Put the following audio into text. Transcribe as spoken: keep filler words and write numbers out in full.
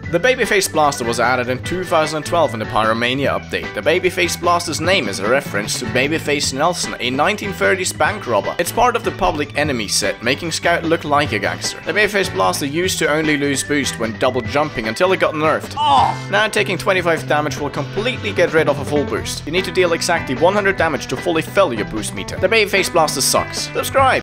The Babyface Blaster was added in two thousand twelve in the Pyromania update. The Babyface Blaster's name is a reference to Babyface Nelson, a nineteen thirties bank robber. It's part of the Public Enemy set, making Scout look like a gangster. The Babyface Blaster used to only lose boost when double jumping until it got nerfed. Oh. Now taking twenty-five damage will completely get rid of a full boost. You need to deal exactly one hundred damage to fully fill your boost meter. The Babyface Blaster sucks. Subscribe!